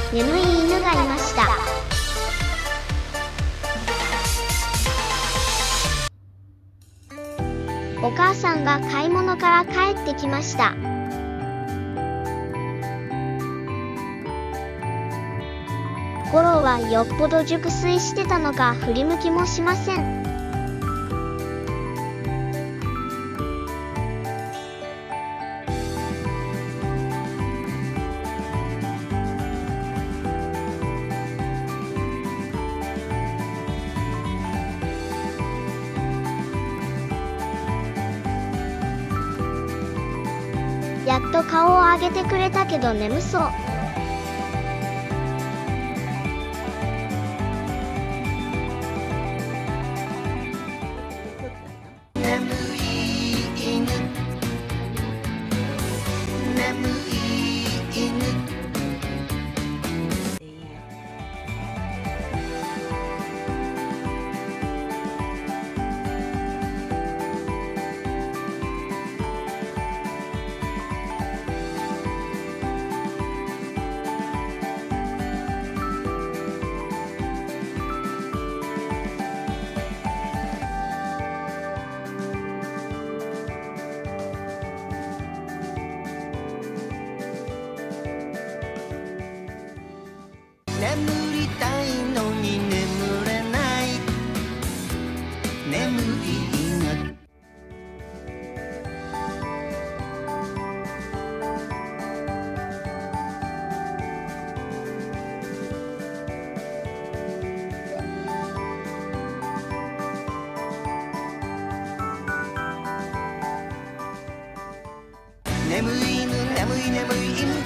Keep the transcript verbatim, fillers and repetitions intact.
眠い犬がいました。お母さんが買い物から帰ってきました。ゴロはよっぽど熟睡してたのか振り向きもしません。やっと顔を上げてくれたけど眠そう。 眠い犬、眠い犬。眠りたいのに眠れない眠い犬。眠い犬、眠い眠い犬。